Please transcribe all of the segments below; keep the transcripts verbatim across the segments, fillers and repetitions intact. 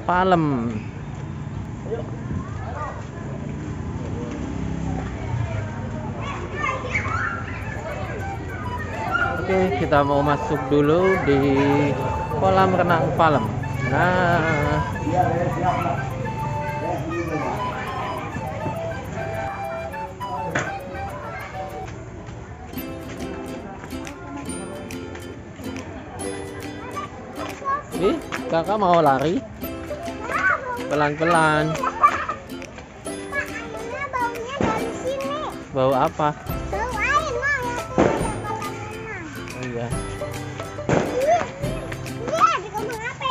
Palem. Oke, kita mau masuk dulu di kolam renang Palem. Nah, ih, kakak mau lari? Pelan-pelan. Baunya dari sini. Bau apa? Bau air, Mama. Oh iya. Iya, di kembang api.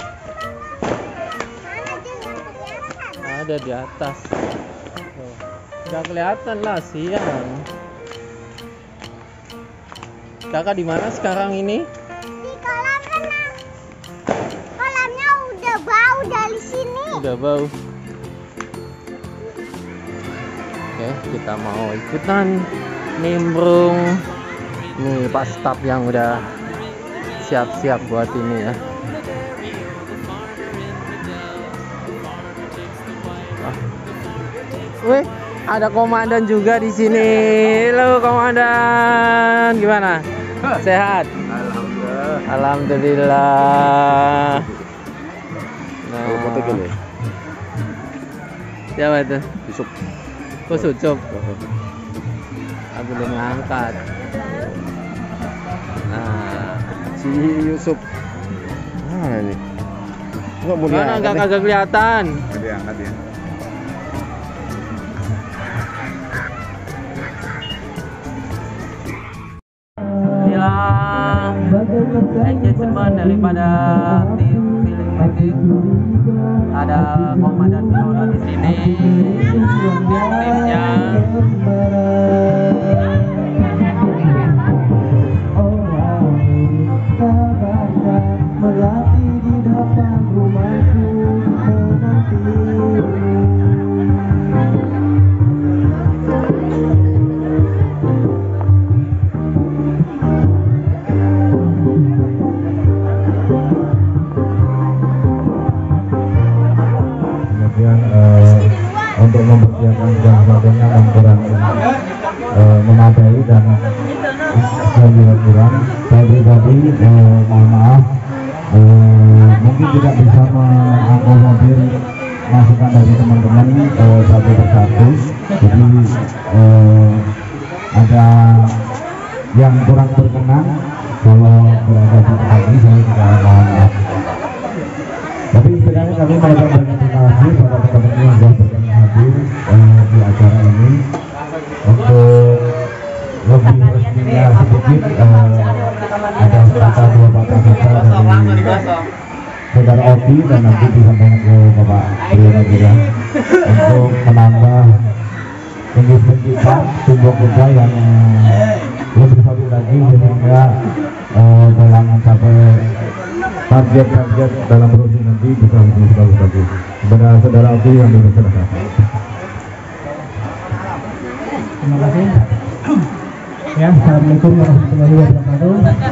Mana dia nggak kelihatan? Ada di atas. Oh, nggak kelihatan lah, siang. Kakak di mana sekarang ini? Di kolam renang. Kolamnya udah bau dari sini. Udah bau. Oke, kita mau ikutan nimbrung. Nih pas staff yang udah siap-siap buat ini ya. Wah. Wih, ada komandan juga di sini. Halo komandan, gimana? Sehat? Alhamdulillah. Alhamdulillah. Nah, siapa itu? Yusuf. Oh, Sucup. Ah, belum ngangkat. Nah, Si Yusuf. Mana ini? Enggak mau mana diangkat nggak nih. kagak kelihatan? Nggak diangkat ya. Ya, engagement daripada tim Feeling Magic. Ada komandan Dono di sini. Timnya. Kemudian eh, untuk mempersiapkan dan sebagainya yang kurang eh, memadai dan saya juga kurang. Saya pribadi eh, mohon maaf eh, mungkin tidak bisa mengakomodir masukan dari teman-teman eh, satu persatu. Jadi eh, ada yang kurang berkenan kalau berada di tempat ini, saya juga mohon maaf. Tapi sebenarnya kami mengucapkan terima kasih pada teman-teman yang sudah berkenan hadir eh, di acara ini. Untuk lebih resminya sedikit eh, ada kata dua patah kata dari saudara Oki dan nanti disampaikan ke Bapak Triyono juga untuk menambah engagement kita, tumbuk kita yang lebih solid lagi sehingga eh, dalam mencapai target-target dalam produksi nanti bisa lebih bagus lagi. Kepada saudara Oki yang berkenan. Terima kasih. Ya, assalamualaikum warahmatullahi wabarakatuh.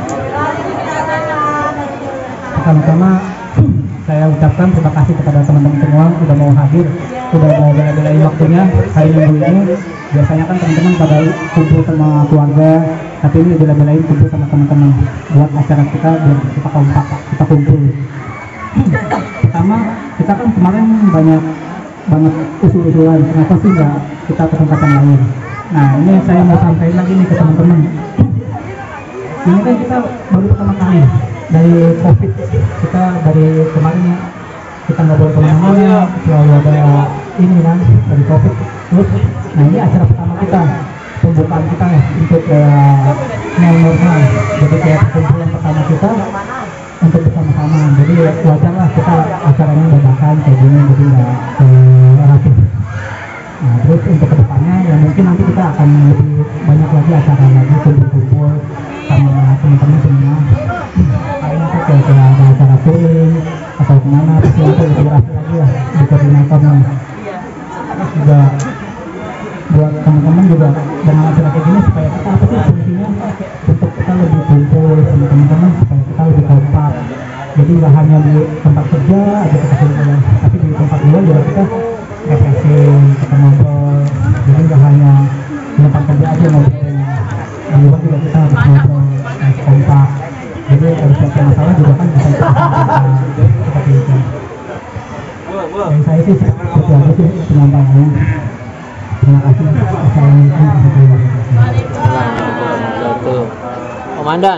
Pertama-tama saya ucapkan terima kasih kepada teman-teman semua sudah mau hadir, sudah mau bela-belain waktunya hari Minggu ini. Biasanya kan teman-teman pada kumpul sama keluarga, tapi ini bela-belain kumpul sama teman-teman buat acara kita biar kita kompak, kita kumpul. Pertama, kita kan kemarin banyak banget usul-usulan, kenapa sih nggak kita ke tempat yang lain. Nah, ini saya mau sampaikan lagi nih ke teman-teman. Ini kan kita baru pertama kali dari COVID, kita dari kemarin ya, kita nggak boleh kemana-mana, selalu ada ini kan dari COVID. Terus, nah ini acara pertama kita, pembukaan kita untuk uh, new normal. Jadi kayak perkumpulan pertama kita untuk bersama-sama. Jadi wajar lah kita acaranya dadakan kayak gini, jadi nggak uh, rapih. Nah, terus untuk kedepannya ya mungkin nanti kita akan lebih banyak lagi acara lagi kumpul-kumpul sama teman-teman semua. Paling nanti kayak kayak ada acara touring atau kemana, pasti nanti lebih rapi lagi lah di koordinatornya. Terus juga buat teman-teman juga dengan acara kayak gini supaya kita apa sih fungsinya untuk kita lebih kumpul sama teman-teman supaya kita lebih kompak. Jadi nggak hanya di tempat kerja ada kesempatan, tapi di tempat luar juga kita refreshing, kita ngobrol. Jadi nggak hanya di tempat kerja aja ngobrol, di luar juga kita harus ngobrol, harus kompak. Jadi ada suatu masalah juga kan bisa kita seperti itu. Dan saya sih seperti apa sih penyampaiannya. Terima kasih. Assalamualaikum warahmatullahi wabarakatuh. Komandan.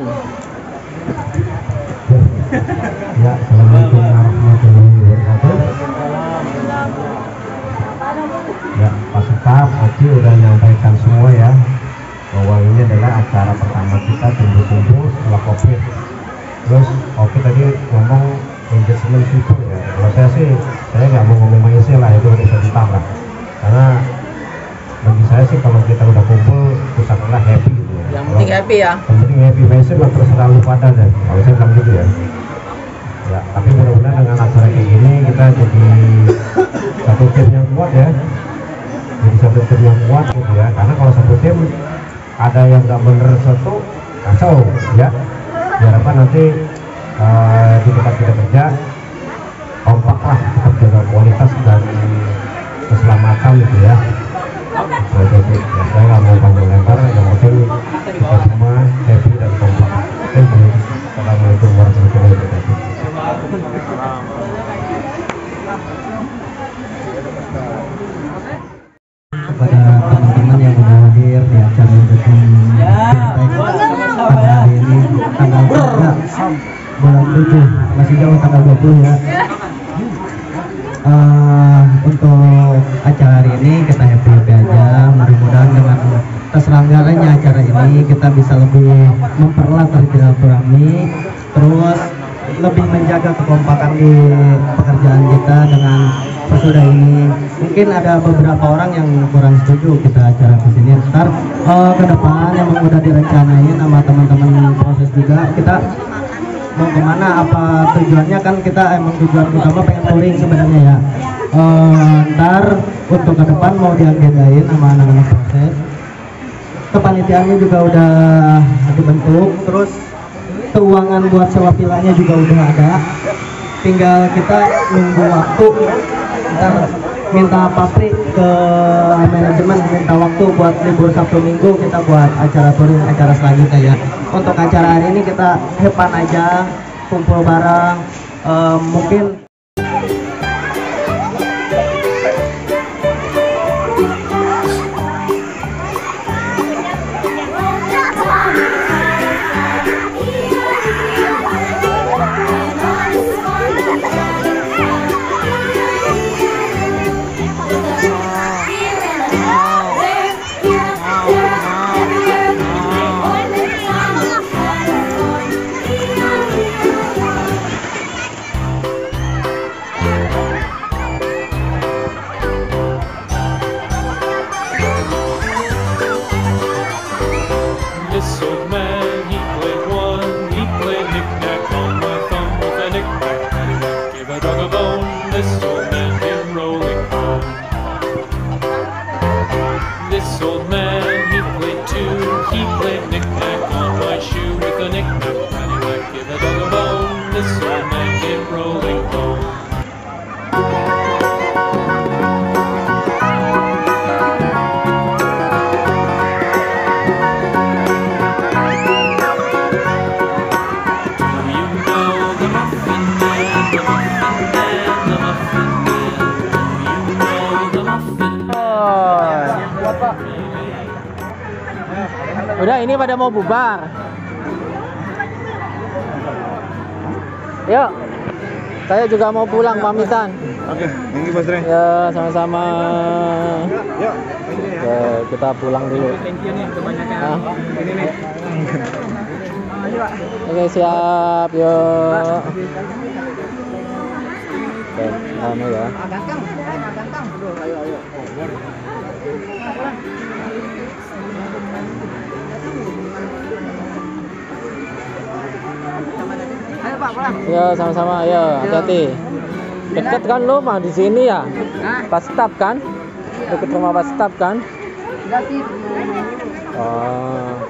Ya, assalamualaikum warahmatullahi wabarakatuh. Ya, Pak Staf, Oci udah menyampaikan semua ya, bahwa ini adalah acara pertama kita kumpul-kumpul setelah COVID. Terus Oki tadi ngomong engagement people ya. Kalau saya sih, saya nggak mau ngomong mindset lah, itu udah ditambah lah. Karena bagi saya sih kalau kita udah kumpul, pusatnya happy gitu ya. Yang penting happy ya. Yang penting happy, mindset lah terserah lu pada deh. Kalau saya bilang gitu ya. Ya, tapi mudah-mudahan dengan acara kayak gini kita jadi satu tim yang kuat ya. Jadi satu tim yang kuat gitu ya. Karena kalau satu tim ada yang nggak bener satu, kacau ya. Diharapkan nanti uh, di tempat kita kerja kompak lah, tetap jaga kualitas dan keselamatan gitu ya. Nah, jadi ya, saya nggak mau panjang lebar, yang penting kita semua happy dan kompak. Thank you. Assalamualaikum warahmatullahi wabarakatuh. Kepada teman-teman yang sudah hadir di acara Industri pada hari ini tanggal tiga bulan tujuh, masih jauh tanggal dua puluh ya. Uh, untuk acara hari ini kita happy-happy aja, mudah-mudahan dengan terselenggaranya acara ini kita bisa lebih mempererat tali silaturahmi, terus lebih menjaga kekompakan di pekerjaan kita dengan sesudah ini. Mungkin ada beberapa orang yang kurang setuju kita acara ke sini. Ntar uh, ke depan yang udah direncanain sama teman-teman proses juga, kita mau kemana, apa tujuannya, kan kita emang tujuan utama pengen touring sebenarnya ya. Uh, ntar untuk ke depan mau diagendain sama anak-anak proses, kepanitiaannya juga udah dibentuk, terus keuangan buat sewa vilanya juga udah ada, tinggal kita nunggu waktu. Ntar minta pabrik ke manajemen, minta waktu buat libur Sabtu Minggu kita buat acara touring, acara selanjutnya ya. Untuk acara hari ini kita hepan aja, kumpul bareng, uh, mungkin This old man, he played one, he played knick-knack on my thumb with a knick-knack, paddywhack, give a dog a bone. This old man came rolling home. This old man, he played two, he played knick-knack on my shoe with a knick-knack, paddywhack, give a dog a bone. This old man came rolling home. Udah, ini pada mau bubar. Yuk, saya juga mau pulang, pamitan. Oke, thank you Mas Rey. Ya, sama-sama. Yuk, Oke, kita pulang dulu. Ah. Oke, siap, yuk. Oke, rame ya. Ya, sama-sama. Ayo, hati-hati. Deket kan lo mah di sini ya? Pas stop kan? Deket rumah pas stop kan? Oh.